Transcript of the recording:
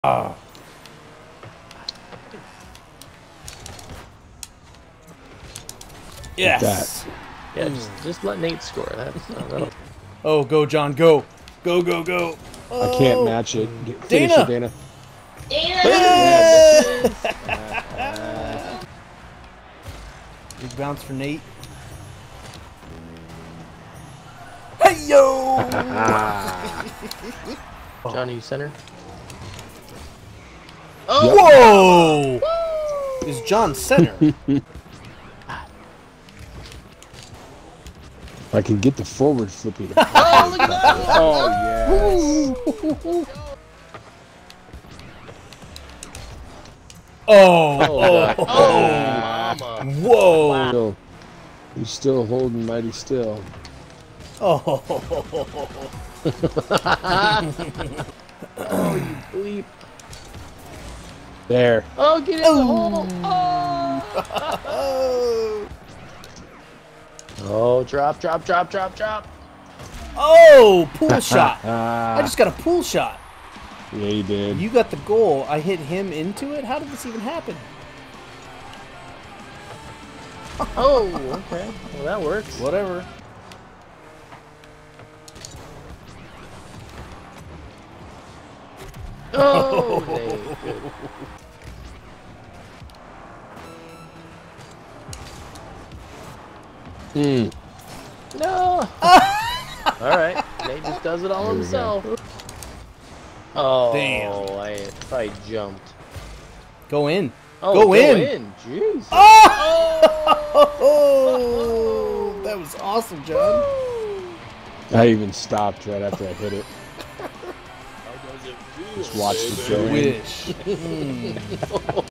Ah. Yes. Yeah, just let Nate score. That'll... Oh, go, John, go. Go, go, go. Oh. I can't match it. Finish Dana. it, Dana. Dana! Yes. Big bounce for Nate. Hey, yo! Johnny, you center. Oh! Whoa! Is John center? If I can get the forward flippy. Oh, look at that! Oh, yes. Oh! Whoa! Wow. He's still holding mighty still. Oh! Oh, you bleep. There. Oh, get in the hole! Oh! Oh, drop, drop, drop, drop, drop. Oh! Pool shot. I just got a pool shot. Yeah, you did. You got the goal. I hit him into it? How did this even happen? Oh, okay. Well, that works. Whatever. Oh, Nate. Good. No. All right. Nate just does it all himself. Oh, damn. I jumped. Go in. Oh, go in. Jeez. Oh! That was awesome, John. I even stopped right after I hit it. Just watched it go in. Wish.